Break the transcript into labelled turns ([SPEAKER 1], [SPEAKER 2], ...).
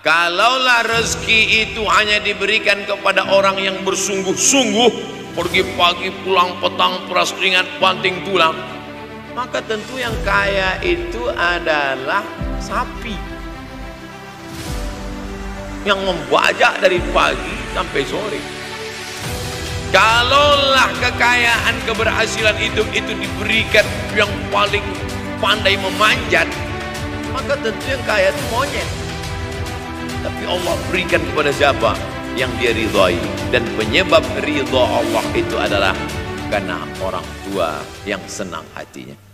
[SPEAKER 1] Kalaulah rezeki itu hanya diberikan kepada orang yang bersungguh-sungguh, pergi pagi pulang petang, peras keringat banting tulang, maka tentu yang kaya itu adalah sapi yang membajak dari pagi sampai sore. Kalaulah kekayaan, keberhasilan hidup itu diberikan yang paling pandai memanjat, maka tentu yang kaya itu monyet. Tapi Allah berikan kepada siapa yang dia ridhai, dan penyebab ridha Allah itu adalah karena orang tua yang senang hatinya.